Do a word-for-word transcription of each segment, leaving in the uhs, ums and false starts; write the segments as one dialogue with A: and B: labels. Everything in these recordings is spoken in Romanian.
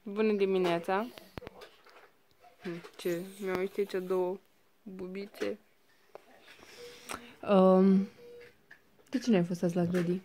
A: Bună dimineața! Ce? Mi-au ieșit aici două bubițe. Um, de ce n-ai fost azi la grădii?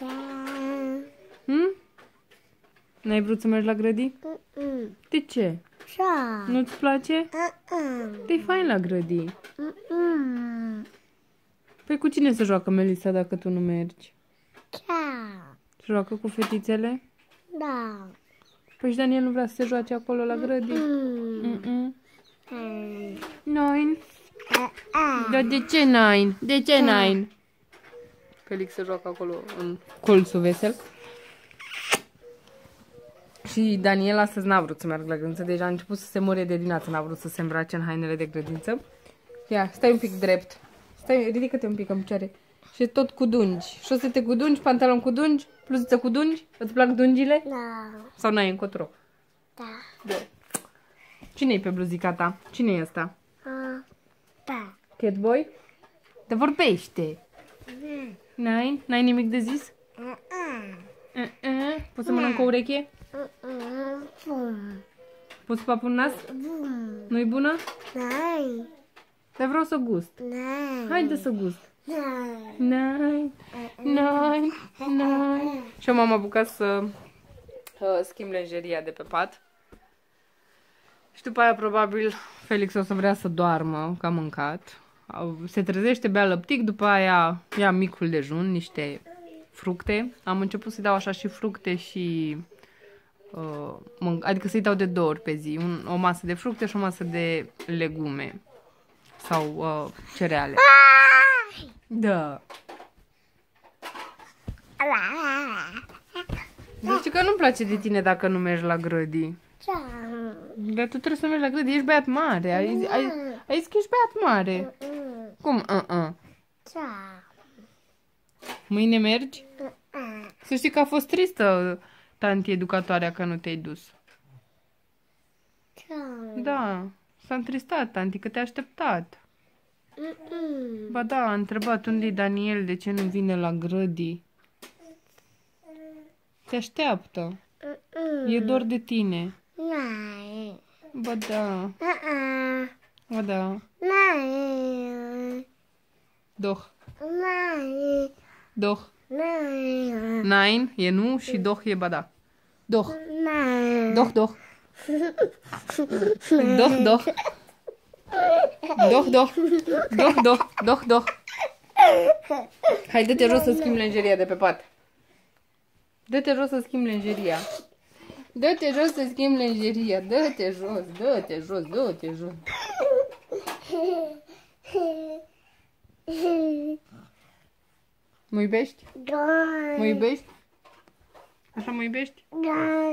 A: Hm? N-ai vrut să mergi la grădii?
B: Mm-mm.
A: De ce?
B: Așa.
A: Nu-ți place?
B: Mm-mm.
A: Te-i fain la grădii.
B: Mm-mm.
A: Păi cu cine se joacă Melissa dacă tu nu mergi?
B: Așa.
A: Se joacă cu fetițele?
B: Da.
A: Păi și Daniel nu vrea să se joace acolo la grădii?
B: Mm-mm.
A: Mm-mm.
B: Mm.
A: Nine?
B: A-a.
A: Dar de ce Nine? De ce Nine? Felix se joacă acolo în colțul vesel. Și Daniel astăzi n-a vrut să meargă la grădință. Deja a început să se mărie de dimineață. N-a vrut să se îmbrace în hainele de grădință. Ia, stai un pic drept. Stai, ridică-te un pic în picioare. Și tot cu dungi. Șosete cu dungi, pantalon cu dungi, bluziță cu dungi. Îți plac dungile?
B: Da.
A: Sau n-ai încotro?
B: Da.
A: Da. Cine-i pe bluzica ta? Cine e ăsta?
B: A. Da.
A: Catboy? Te vorbește.
B: Mm.
A: N-ai? N-ai nimic de zis?
B: Mm-mm.
A: Uh-uh. Poți să mănânc o ureche?
B: Mm-mm. Bum.
A: Poți să papu în nas?
B: Bum.
A: Nu-i bună?
B: N-ai.
A: Dar vreau să gust.
B: N-ai.
A: Haide să gust.
B: N-ai.
A: N-ai, n-ai, n-ai. Și eu m-am apucat să uh, schimb lenjeria de pe pat. Și după aia probabil Felix o să vrea să doarmă, că a mâncat. Se trezește, bea lăptic, după aia ia micul dejun, niște fructe. Am început să-i dau așa și fructe și... Uh, adică să-i dau de două ori pe zi. Un, o masă de fructe și o masă de legume. Sau uh, cereale. Da. Deci că nu-mi place de tine dacă nu mergi la grădii. Dar tu trebuie să mergi la grădii, ești băiat mare. Ai, ai, ai zis că ești băiat mare. Cum? Uh-uh. Mâine mergi? Să știi că a fost tristă tanti educatoarea că nu te-ai dus. Da, s-a întristat tanti că te-a așteptat. Ba da, a întrebat unde-i Daniel, de ce nu vine la grădii. Te așteaptă. E dor de tine.
B: N-ai.
A: Ba da.
B: Uh-uh.
A: Ba da.
B: N-ai.
A: Doh.
B: N-ai.
A: Doh.
B: N-ai.
A: Nine e nu și doh e ba da. Doh.
B: N-ai.
A: Doh, doh. Doh, doh. Doh, doh. Doh, doh. Doh, doh. Hai, dă-te jos să schimbi lenjeria de pe pat. Dă-te jos să schimbi lenjeria. Dă-te jos să schimbi lenjeria. Dă-te jos, dă-te jos, dă-te jos. Mă iubești?
B: Da.
A: Mă iubești? Așa mă iubești?
B: Da.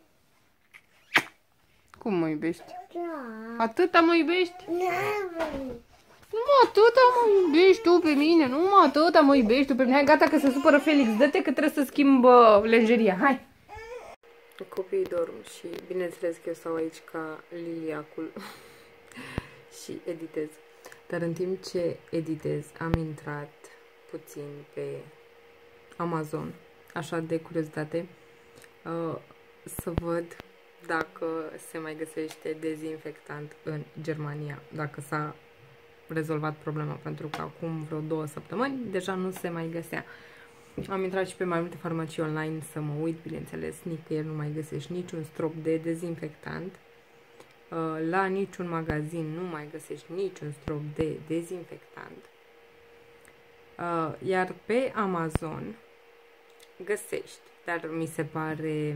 A: Cum mă iubești?
B: Da.
A: Atâta mă iubești?
B: Da.
A: Numai atâta mă iubești tu pe mine. Numai atâta mă iubești tu pe mine. Hai, gata că se supără Felix. Dă-te că trebuie să schimb uh, lenjeria. Hai! Copiii dorm și bineînțeles că eu stau aici ca liliacul și editez. Dar în timp ce editez am intrat puțin pe Amazon, așa de curiozitate, uh, să văd dacă se mai găsește dezinfectant în Germania, dacă s-a rezolvat problema, pentru că acum vreo două săptămâni deja nu se mai găsea. Am intrat și pe mai multe farmacii online să mă uit, bineînțeles, nicăieri nu mai găsești niciun strop de dezinfectant. La niciun magazin nu mai găsești niciun strop de dezinfectant. Iar pe Amazon găsești, dar mi se pare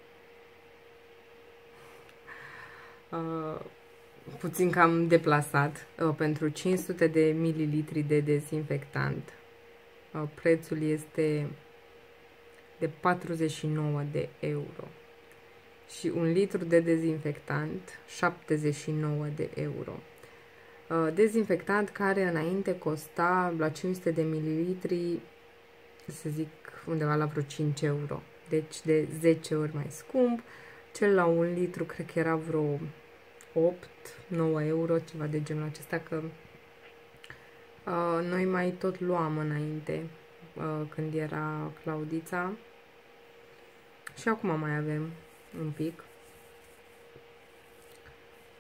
A: uh, puțin cam deplasat, uh, pentru cinci sute de mililitri de dezinfectant. Uh, prețul este de patruzeci și nouă de euro. Și un litru de dezinfectant, șaptezeci și nouă de euro. Uh, dezinfectant care înainte costa la cinci sute de mililitri, să zic, undeva la vreo cinci euro. Deci de zece ori mai scump. Cel la un litru cred că era vreo opt nouă euro, ceva de genul acesta, că uh, noi mai tot luam înainte, uh, când era Claudița. Și acum mai avem un pic.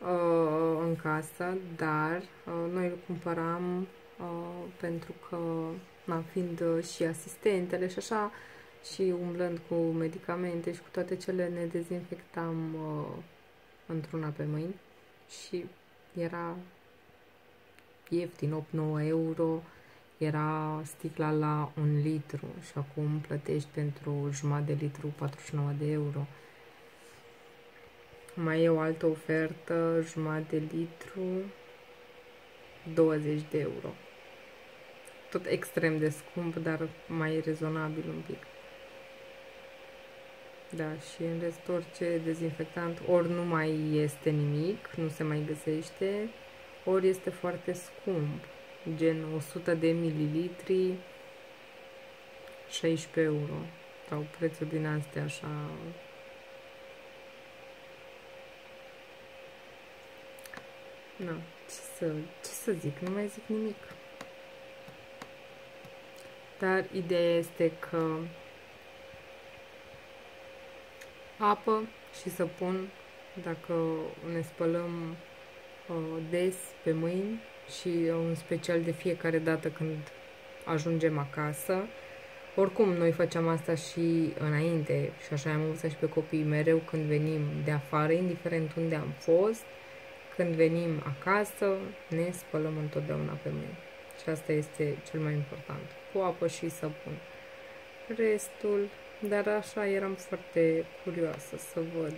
A: uh, în casă, dar uh, noi îl cumpăram uh, pentru că, na, fiind uh, și asistentele și așa, și umblând cu medicamente și cu toate cele, ne dezinfectam uh, într-una pe mâini și era ieftin, opt nouă euro, era sticla la un litru și acum plătești pentru jumătate de litru patruzeci și nouă de euro. Mai e o altă ofertă, jumătate de litru, douăzeci de euro. Tot extrem de scump, dar mai rezonabil un pic. Da, și în rest orice dezinfectant ori nu mai este nimic, nu se mai găsește, ori este foarte scump, gen o sută de mililitri, șaisprezece euro, sau prețuri din astea așa. Na, ce să, ce să zic, nu mai zic nimic. Dar ideea este că apă și săpun, dacă ne spălăm uh, des pe mâini și uh, în special de fiecare dată când ajungem acasă. Oricum, noi facem asta și înainte și așa am învățat și pe copii mereu când venim de afară, indiferent unde am fost, când venim acasă, ne spălăm întotdeauna pe mâini. Și asta este cel mai important, cu apă și săpun. Restul, dar așa eram foarte curioasă să văd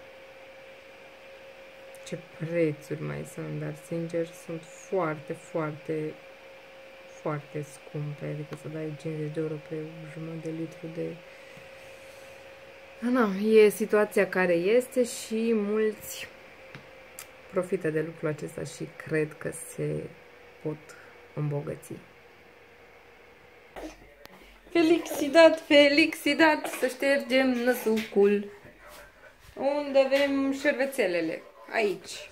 A: ce prețuri mai sunt, dar sincer sunt foarte, foarte, foarte scumpe, adică să dai cincizeci de euro pe jumătate de litru de... Na, e situația care este și mulți profită de lucrul acesta și cred că se pot îmbogăți. Felixidat, felixidat, să ștergem năsucul. Unde avem șervețelele? Aici.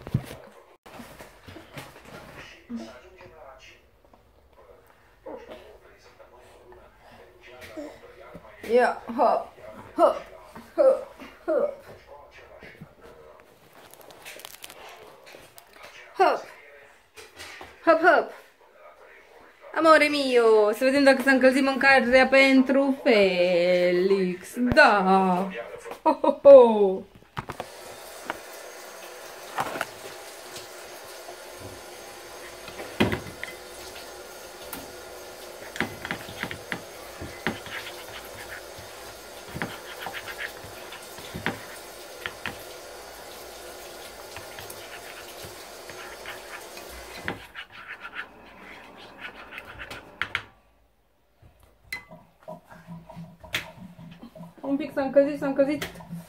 A: Ia, hop, hop, hop, hop. Hop, hop, hop. Amore mio, să vedem dacă s-a încălzit mâncarea pentru Felix. Da. Ho, ho, ho. Un pic s-a încălzit, s-a încălzit.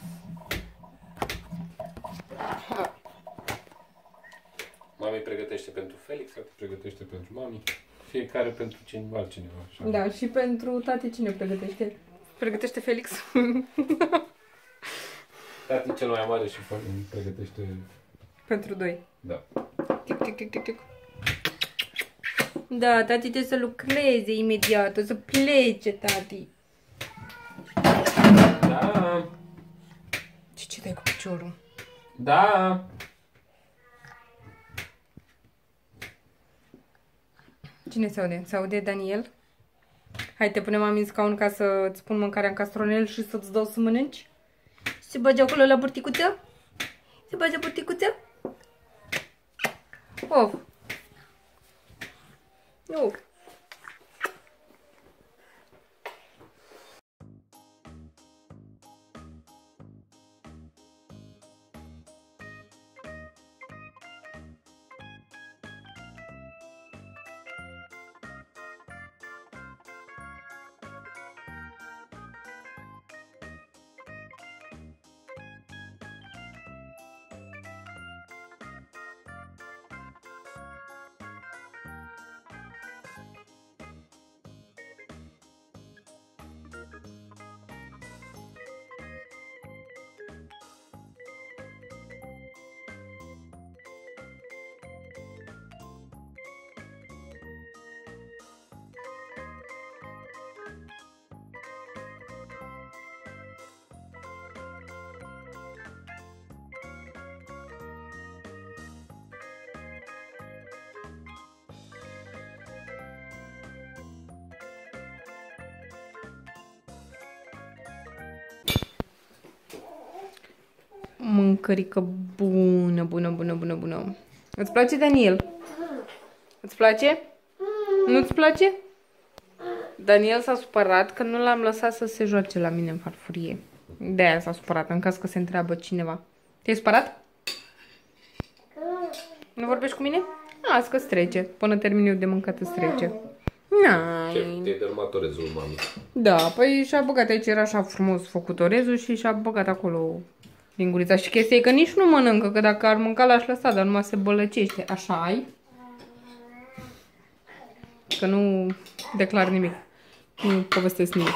C: Mami pregătește pentru Felix, tati pregătește pentru mami. Fiecare pentru cineva, altcineva. Așa.
A: Da, și pentru tati cine pregătește? Pregătește Felix.
C: Tati cel mai mare și pregătește...
A: Pentru doi.
C: Da.
A: Tic, tic, tic, tic, tic. Da, tati trebuie să lucreze imediat, o să plece, tati.
C: Da.
A: Și ce dai cu piciorul?
C: Da.
A: Cine se aude? Se aude Daniel? Hai, te punem mami în scaun ca să-ți pun mâncarea în castronel și să-ți dau să mănânci? Se bage acolo la burticuță? Se bage burticuță? Of! Nu! mâncărică bună, bună, bună, bună, bună. Îți place, Daniel? Îți place? Nu-ți place? Daniel s-a supărat că nu l-am lăsat să se joace la mine în farfurie. De-aia s-a supărat, în caz că se întreabă cineva. Te-ai supărat? Nu vorbești cu mine? Las că-ți trece. Până termin eu de mâncat îți trece.
C: Ce? Te-ai dărmat orezul, mami.
A: Da, păi și-a băgat aici, era așa frumos făcut orezul și și-a băgat acolo lingurița. Și chestia e că nici nu mănâncă, că dacă ar mânca l-aș lăsa, dar numai se bălăcește. Așa ai? Că nu declar nimic. Nu povestesc nimic.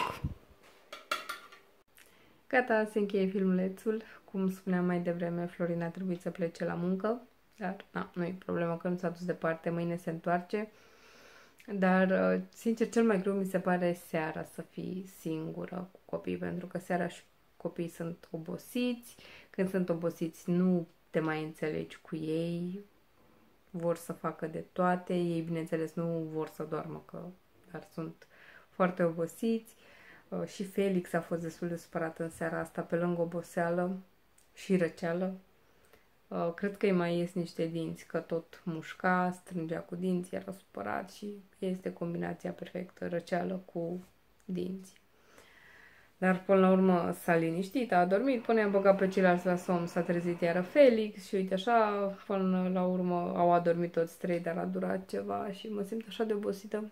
A: Gata, se încheie filmulețul. Cum spuneam mai devreme, Florina a trebuit să plece la muncă. Dar, na, nu e problemă că nu s-a dus departe, mâine se întoarce. Dar, sincer, cel mai greu mi se pare seara să fii singură cu copii, pentru că seara și copiii sunt obosiți. Când sunt obosiți nu te mai înțelegi cu ei, vor să facă de toate, ei bineînțeles nu vor să doarmă, că dar sunt foarte obosiți. Și Felix a fost destul de supărat în seara asta, pe lângă oboseală și răceală. Cred că îi mai ies niște dinți, că tot mușca, strângea cu dinți, era supărat și este combinația perfectă, răceală cu dinți. Dar până la urmă s-a liniștit, a adormit, până i-am băgat pe ceilalți la somn, s-a trezit iară Felix și uite așa, până la urmă au adormit toți trei, dar a durat ceva și mă simt așa de obosită.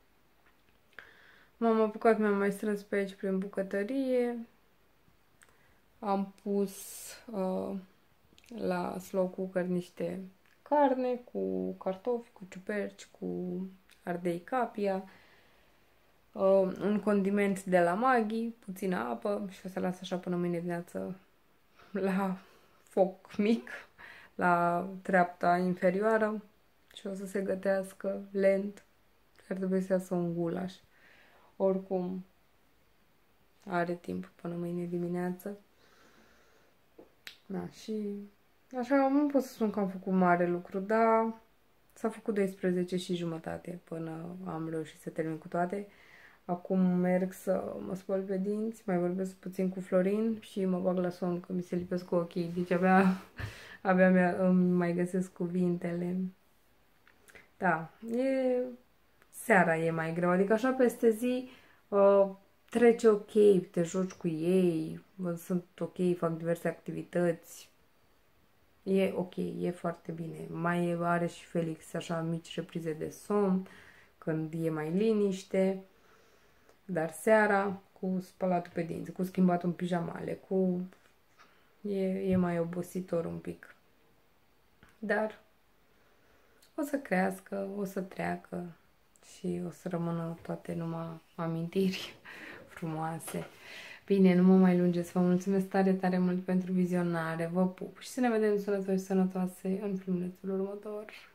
A: M-am apucat, mi-am mai strâns pe aici prin bucătărie, am pus uh, la slow cooker niște carne cu cartofi, cu ciuperci, cu ardei capia, uh, un condiment de la Maggi, puțină apă și o să las așa până mâine dimineață la foc mic, la treapta inferioară și o să se gătească lent, ar trebui să iasă un gulaș. Oricum are timp până mâine dimineață. Da, și așa nu pot să spun că am făcut mare lucru, dar s-a făcut doisprezece și jumătate până am reușit să termin cu toate. Acum merg să mă spăl pe dinți, mai vorbesc puțin cu Florin și mă bag la somn, că mi se lipesc cu ochii. Deci abia, abia îmi mai găsesc cuvintele. Da, e... seara e mai greu, adică așa peste zi uh, trece ok, te joci cu ei, sunt ok, fac diverse activități, e ok, e foarte bine. Mai are și Felix așa mici reprize de somn, când e mai liniște, dar seara cu spălatul pe dinți, cu schimbatul în pijamale, cu... E, e mai obositor un pic. Dar o să crească, o să treacă și o să rămână toate numai amintiri frumoase. Bine, nu mă mai lungesc. Vă mulțumesc tare, tare mult pentru vizionare. Vă pup și să ne vedem sănătoși și sănătoase în filmulețul următor.